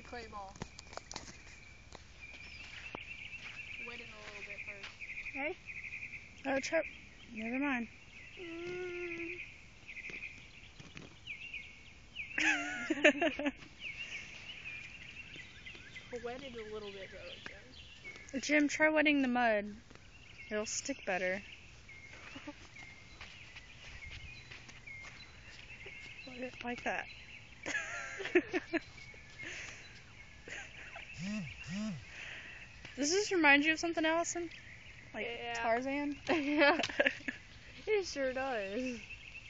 clay ball. Wet it a little bit first. Ready? Oh, Trip. Never mind. Wet it a little bit though, Jim. Jim, try wetting the mud. It'll stick better. Like that. Does this remind you of something, Allison? Like yeah. Tarzan? Yeah. It sure does.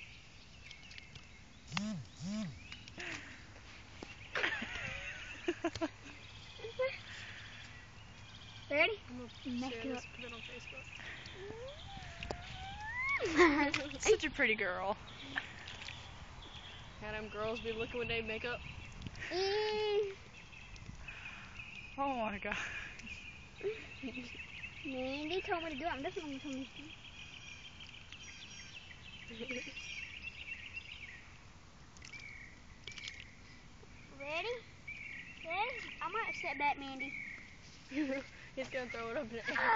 Ready? I'm gonna Make share it this, up. put it on Facebook. Such a pretty girl. How them girls be looking when they make up? Oh my god. Mandy told me to do it. I'm definitely gonna tell me to do it. Ready? Ready? I might step back, Mandy. He's gonna throw it up in the air.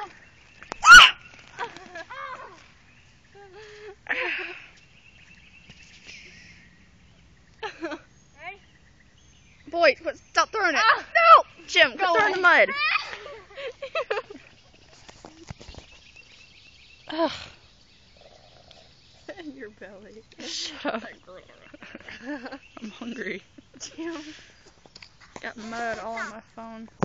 Ready? Boy, stop throwing it. Ah! No! Jim, Go go throw in away. the mud. Ugh. In your belly. Shut up. I'm hungry. Jim. Got mud all on my phone.